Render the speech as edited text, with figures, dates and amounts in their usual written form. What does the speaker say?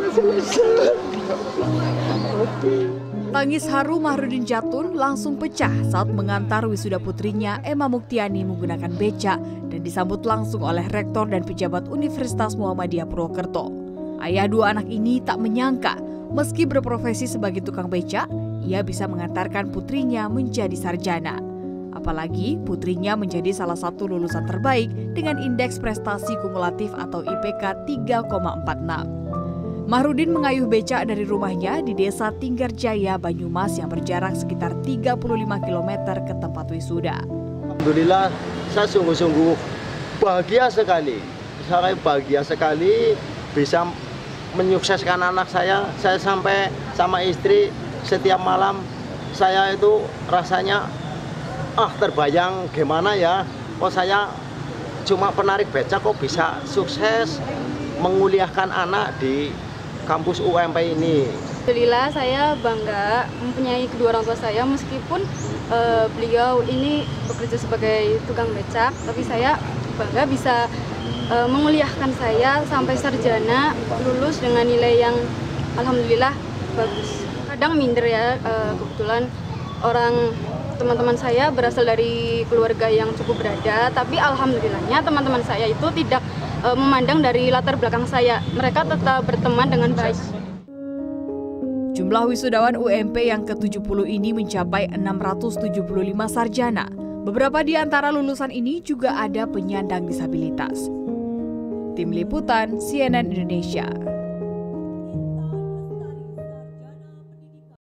Tangis haru Mahrudin Jatun langsung pecah saat mengantar wisuda putrinya Emma Muktiani menggunakan becak dan disambut langsung oleh rektor dan pejabat Universitas Muhammadiyah Purwokerto. Ayah dua anak ini tak menyangka meski berprofesi sebagai tukang becak, ia bisa mengantarkan putrinya menjadi sarjana. Apalagi putrinya menjadi salah satu lulusan terbaik dengan indeks prestasi kumulatif atau IPK 3,46. Mahrudin mengayuh becak dari rumahnya di Desa Tinggarjaya, Banyumas yang berjarak sekitar 35 km ke tempat wisuda. Alhamdulillah, saya sungguh-sungguh bahagia sekali. Saya bahagia sekali bisa menyukseskan anak saya. Saya sampai sama istri setiap malam saya itu rasanya terbayang gimana ya. Oh, saya cuma penarik becak kok bisa sukses menguliahkan anak di kampus UMP ini. Alhamdulillah saya bangga mempunyai kedua orang tua saya meskipun beliau ini bekerja sebagai tukang becak, tapi saya bangga bisa menguliahkan saya sampai sarjana, lulus dengan nilai yang alhamdulillah bagus. Kadang minder ya, kebetulan teman-teman saya berasal dari keluarga yang cukup berada, tapi alhamdulillahnya teman-teman saya itu tidak memandang dari latar belakang saya, mereka tetap berteman dengan baik. Jumlah wisudawan UMP yang ke-70 ini mencapai 675 sarjana. Beberapa di antara lulusan ini juga ada penyandang disabilitas. Tim Liputan CNN Indonesia.